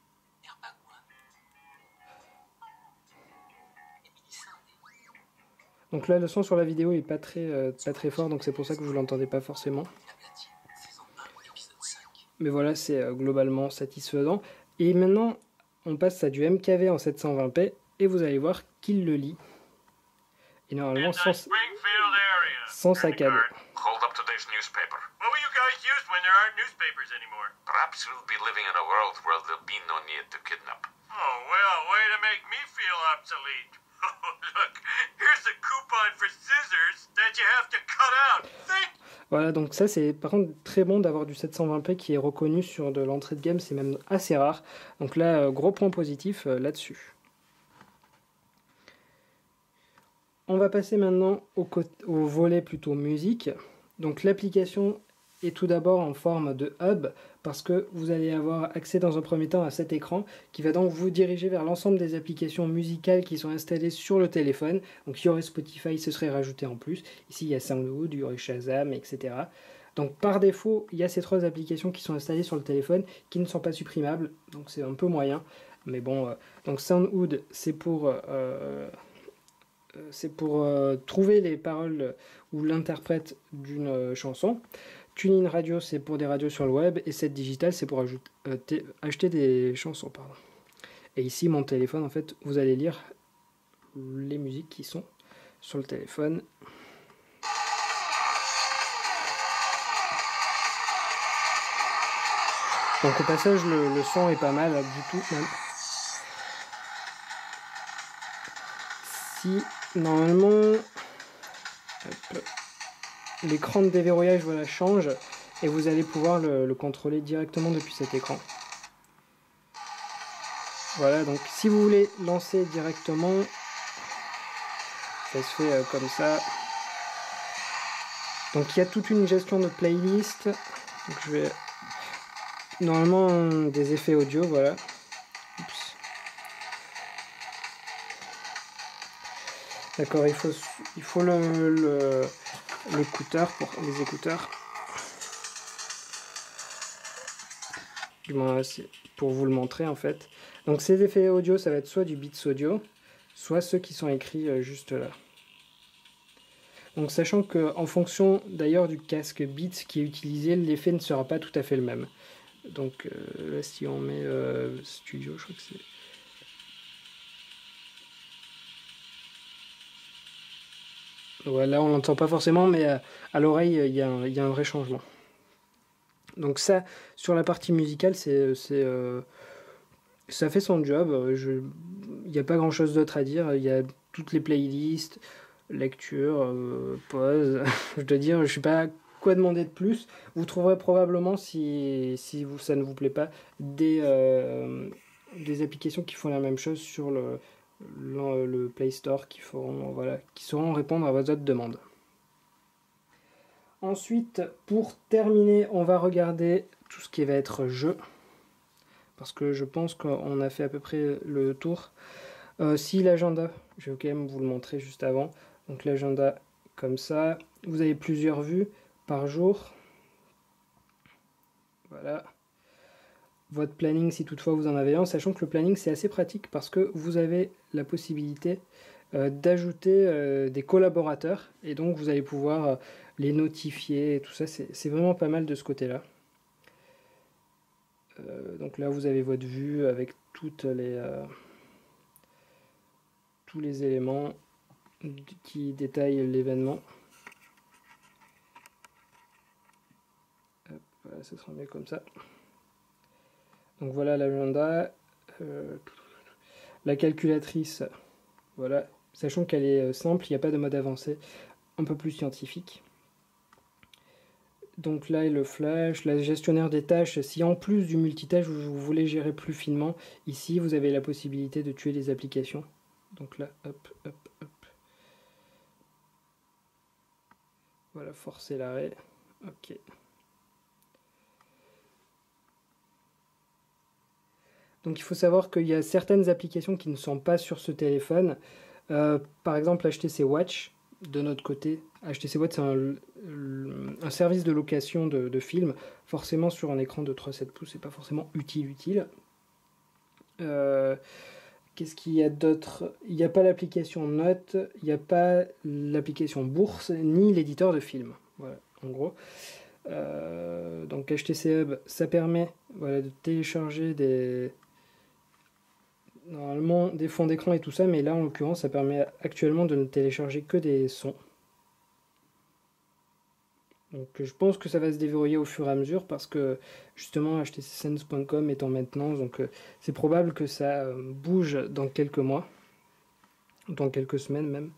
Donc là le son sur la vidéo est pas très, euh, pas très fort, donc c'est pour ça que vous l'entendez pas forcément. Mais voilà, c'est euh, globalement satisfaisant. Et maintenant, on passe à du M K V en sept cent vingt p, et vous allez voir qu'il le lit. Et normalement, sans, sans saccade. Hold up today's newspaper. What will you guys use when there aren't newspapers anymore? Perhaps we'll be living in a world where there'll be no need to kidnap. Oh, well, way to make me feel obsolete. Look, here's a coupon for scissors that you have to cut out. Think. Voilà, donc ça c'est par contre très bon d'avoir du sept cent vingt p qui est reconnu sur de l'entrée de gamme, c'est même assez rare. Donc là, euh, gros point positif euh, là-dessus. On va passer maintenant au, au volet plutôt musique. Donc l'application est tout d'abord en forme de hub parce que vous allez avoir accès dans un premier temps à cet écran qui va donc vous diriger vers l'ensemble des applications musicales qui sont installées sur le téléphone. Donc il y aurait Spotify, ce serait rajouté en plus. Ici il y a SoundCloud, il y aurait Shazam, et cetera. Donc par défaut, il y a ces trois applications qui sont installées sur le téléphone qui ne sont pas supprimables. Donc c'est un peu moyen. Mais bon, euh, donc SoundCloud c'est pour... Euh, c'est pour euh, trouver les paroles ou l'interprète d'une euh, chanson. TuneIn Radio, c'est pour des radios sur le web. Et Set Digital, c'est pour ajouter, euh, acheter des chansons. Pardon. Et ici, mon téléphone, en fait, vous allez lire les musiques qui sont sur le téléphone. Donc au passage, le, le son est pas mal du tout. Même. Si... Normalement, l'écran de déverrouillage voilà, change et vous allez pouvoir le, le contrôler directement depuis cet écran. Voilà, donc si vous voulez lancer directement, ça se fait euh, comme ça. Donc il y a toute une gestion de playlist. Donc je vais normalement des effets audio, voilà. Oups. D'accord, il faut il faut le, le l'écouteur pour les écouteurs. Du moins c'est pour vous le montrer en fait. Donc ces effets audio, ça va être soit du Beats Audio, soit ceux qui sont écrits euh, juste là. Donc sachant que en fonction d'ailleurs du casque Beats qui est utilisé, l'effet ne sera pas tout à fait le même. Donc euh, là si on met euh, Studio, je crois que c'est... Voilà, on l'entend pas forcément, mais à, à l'oreille, il y, y a un vrai changement. Donc ça, sur la partie musicale, c'est... Euh, ça fait son job. Il n'y a pas grand-chose d'autre à dire. Il y a toutes les playlists, lecture, euh, pause. Je dois dire, je ne sais pas quoi demander de plus. Vous trouverez probablement, si, si vous, ça ne vous plaît pas, des, euh, des applications qui font la même chose sur le, le, le Play Store, qui, feront, voilà, qui sauront répondre à vos autres demandes. Ensuite, pour terminer, on va regarder tout ce qui va être jeu. Parce que je pense qu'on a fait à peu près le tour. Euh, si l'agenda, je vais quand même vous le montrer juste avant. Donc l'agenda comme ça. Vous avez plusieurs vues par jour. Voilà. Votre planning si toutefois vous en avez un. Sachant que le planning c'est assez pratique parce que vous avez la possibilité euh, d'ajouter euh, des collaborateurs. Et donc vous allez pouvoir euh, les notifier et tout ça. C'est vraiment pas mal de ce côté-là. Euh, donc là vous avez votre vue avec toutes les euh, tous les éléments qui détaillent l'événement. Voilà, ça sera mieux comme ça. Donc voilà l'agenda, euh, la calculatrice, voilà, sachant qu'elle est simple, il n'y a pas de mode avancé, un peu plus scientifique. Donc là, le flash, la gestionnaire des tâches, si en plus du multitâche vous voulez gérer plus finement, ici vous avez la possibilité de tuer les applications. Donc là, hop, hop, hop. Voilà, forcer l'arrêt. Ok. Donc il faut savoir qu'il y a certaines applications qui ne sont pas sur ce téléphone. Euh, par exemple, H T C Watch, de notre côté. H T C Watch, c'est un, un service de location de, de films. Forcément, sur un écran de trois virgule sept pouces, c'est pas forcément utile, utile. Euh, Qu'est-ce qu'il y a d'autre? Il n'y a pas l'application Notes, il n'y a pas l'application Bourse, ni l'éditeur de films. Voilà, en gros. Euh, donc H T C Hub, ça permet voilà, de télécharger des... Normalement des fonds d'écran et tout ça, mais là en l'occurrence ça permet actuellement de ne télécharger que des sons. Donc je pense que ça va se déverrouiller au fur et à mesure parce que justement H T C Sense point com est en maintenance, donc euh, c'est probable que ça euh, bouge dans quelques mois, dans quelques semaines même.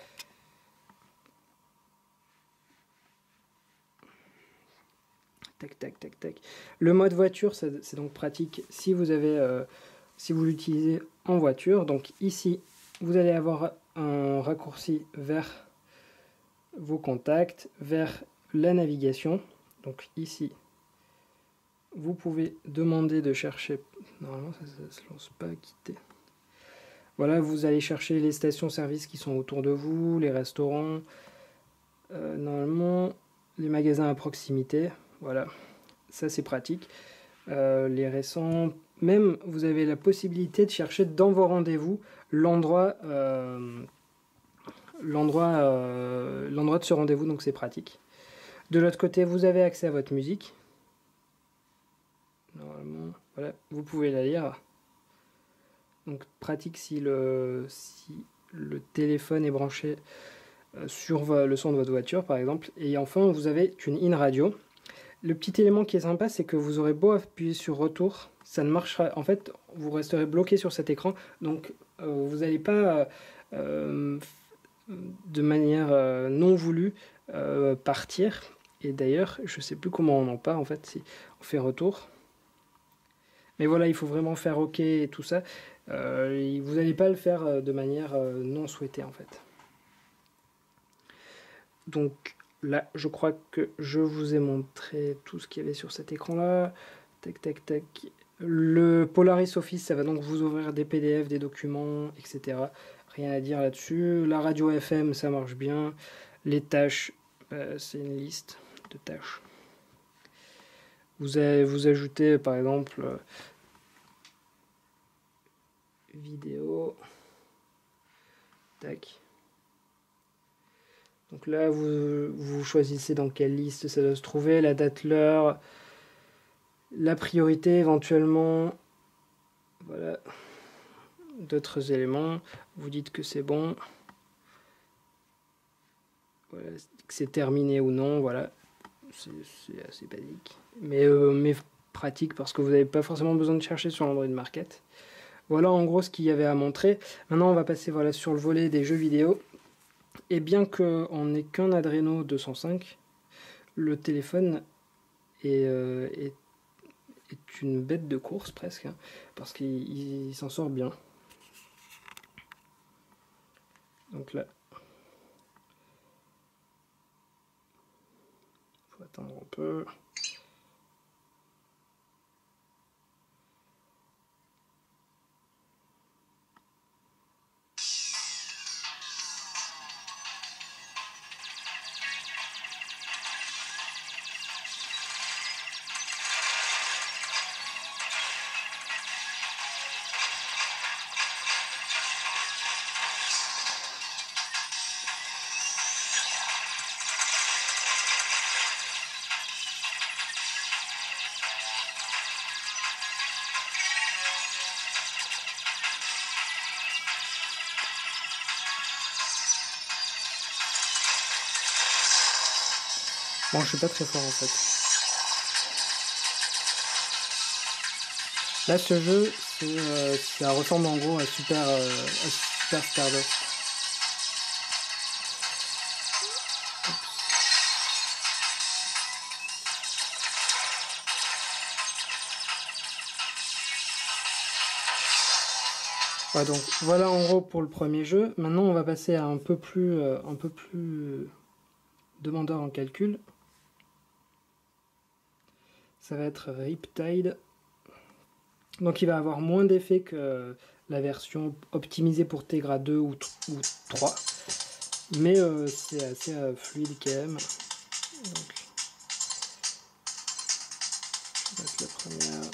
Tac tac tac tac. Le mode voiture, c'est donc pratique si vous avez euh, si vous l'utilisez en voiture. Donc ici, vous allez avoir un raccourci vers vos contacts, vers la navigation. Donc ici, vous pouvez demander de chercher... Normalement, ça ne se lance pas à quitter. Voilà, vous allez chercher les stations-service qui sont autour de vous, les restaurants, euh, normalement, les magasins à proximité. Voilà, ça c'est pratique. Euh, les récents... Même, vous avez la possibilité de chercher dans vos rendez-vous l'endroit euh, l'endroit euh, l'endroit de ce rendez-vous, donc c'est pratique. De l'autre côté, vous avez accès à votre musique. Normalement, voilà, vous pouvez la lire. Donc pratique si le, si le téléphone est branché sur le son de votre voiture, par exemple. Et enfin, vous avez une in radio. Le petit élément qui est sympa, c'est que vous aurez beau appuyer sur retour, ça ne marchera. En fait, vous resterez bloqué sur cet écran, donc euh, vous n'allez pas, euh, de manière euh, non voulue, euh, partir. Et d'ailleurs, je ne sais plus comment on en part, en fait, si on fait retour. Mais voilà, il faut vraiment faire OK et tout ça. Euh, vous n'allez pas le faire de manière euh, non souhaitée, en fait. Donc là, je crois que je vous ai montré tout ce qu'il y avait sur cet écran-là. Tac, tac, tac. Le Polaris Office, ça va donc vous ouvrir des P D F, des documents, et cetera. Rien à dire là-dessus. La radio F M, ça marche bien. Les tâches, bah, c'est une liste de tâches. Vous, avez, vous ajoutez par exemple euh, vidéo. Tac. Donc là, vous, vous choisissez dans quelle liste ça doit se trouver, la date, l'heure, la priorité éventuellement. Voilà. D'autres éléments. Vous dites que c'est bon. Voilà, que c'est terminé ou non. Voilà. C'est assez basique. Mais, euh, mais pratique parce que vous n'avez pas forcément besoin de chercher sur l'Android Market. Voilà en gros ce qu'il y avait à montrer. Maintenant, on va passer voilà, sur le volet des jeux vidéo. Et bien qu'on n'ait qu'un Adreno deux cent cinq, le téléphone est, euh, est, est une bête de course presque, hein, parce qu'il s'en sort bien. Donc là, il faut attendre un peu. Bon, je suis pas très fort en fait. Là, ce jeu, euh, ça ressemble en gros à Super, euh, à Super Stardust. Ouais, donc voilà en gros pour le premier jeu. Maintenant, on va passer à un peu plus, euh, un peu plus demandeur en calcul. Ça va être Riptide. Donc il va avoir moins d'effets que la version optimisée pour Tegra deux ou, ou trois. Mais euh, c'est assez euh, fluide quand même. Donc, je vais mettre la première.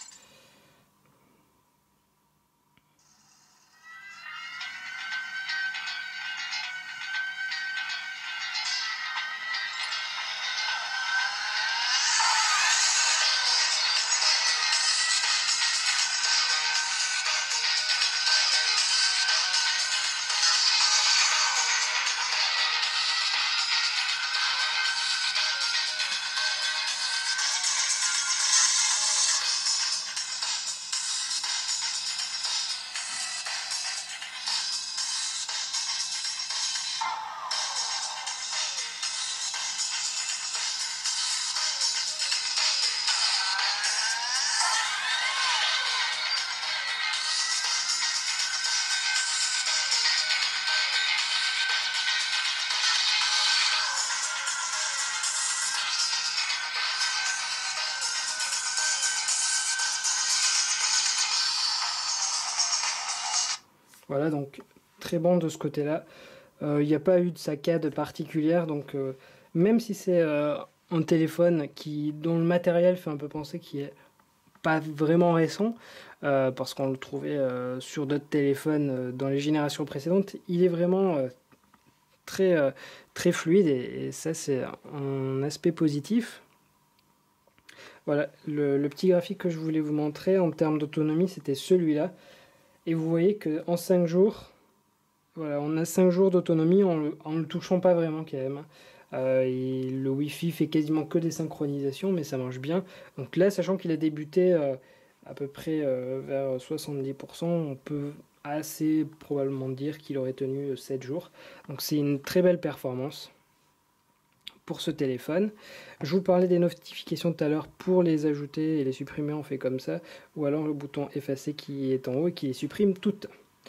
Voilà, donc très bon de ce côté-là. Il euh, n'y a pas eu de saccade particulière, donc euh, même si c'est euh, un téléphone qui, dont le matériel fait un peu penser qu'il est pas vraiment récent, euh, parce qu'on le trouvait euh, sur d'autres téléphones euh, dans les générations précédentes, il est vraiment euh, très, euh, très fluide, et, et ça c'est un aspect positif. Voilà, le, le petit graphique que je voulais vous montrer en termes d'autonomie, c'était celui-là. Et vous voyez qu'en cinq jours, voilà, on a cinq jours d'autonomie en ne le touchant pas vraiment quand même. Euh, et le Wi-Fi fait quasiment que des synchronisations, mais ça marche bien. Donc là, sachant qu'il a débuté euh, à peu près euh, vers soixante-dix pour cent, on peut assez probablement dire qu'il aurait tenu sept jours. Donc c'est une très belle performance pour ce téléphone. Je vous parlais des notifications tout à l'heure. Pour les ajouter et les supprimer, on fait comme ça, ou alors le bouton effacer qui est en haut et qui les supprime toutes.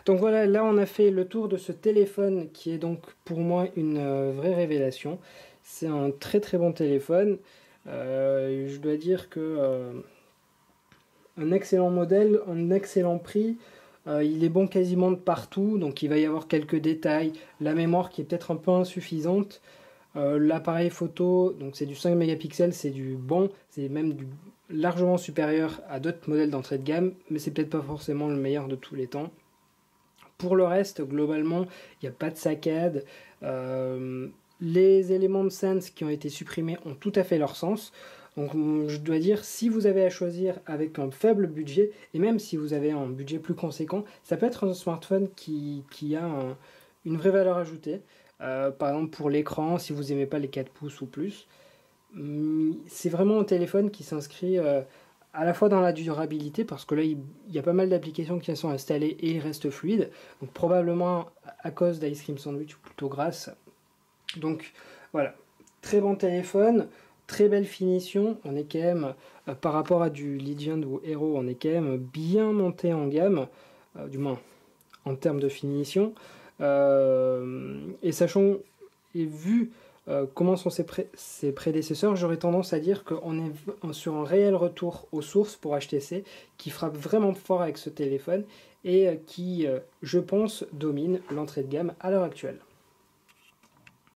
Donc voilà, là on a fait le tour de ce téléphone qui est donc pour moi une euh, vraie révélation. C'est un très très bon téléphone. Euh, je dois dire que euh, un excellent modèle, un excellent prix. Euh, il est bon quasiment de partout, donc il va y avoir quelques détails. La mémoire qui est peut-être un peu insuffisante. Euh, L'appareil photo, donc c'est du cinq mégapixels, c'est du bon, c'est même du largement supérieur à d'autres modèles d'entrée de gamme, mais c'est peut-être pas forcément le meilleur de tous les temps. Pour le reste, globalement, il n'y a pas de saccade. Euh, les éléments de Sense qui ont été supprimés ont tout à fait leur sens. Donc je dois dire, si vous avez à choisir avec un faible budget, et même si vous avez un budget plus conséquent, ça peut être un smartphone qui, qui a un, une vraie valeur ajoutée. Euh, par exemple pour l'écran, si vous n'aimez pas les quatre pouces ou plus. C'est vraiment un téléphone qui s'inscrit euh, à la fois dans la durabilité, parce que là il, il y a pas mal d'applications qui sont installées et il reste fluide, donc probablement à cause d'Ice Cream Sandwich, ou plutôt grâce. Donc voilà, très bon téléphone, très belle finition, on est quand même, euh, par rapport à du Legend ou Hero, on est quand même bien monté en gamme, euh, du moins en termes de finition. Euh, et sachant, et vu euh, comment sont ses, pré ses prédécesseurs, j'aurais tendance à dire qu'on est sur un réel retour aux sources pour H T C, qui frappe vraiment fort avec ce téléphone, et euh, qui, euh, je pense, domine l'entrée de gamme à l'heure actuelle.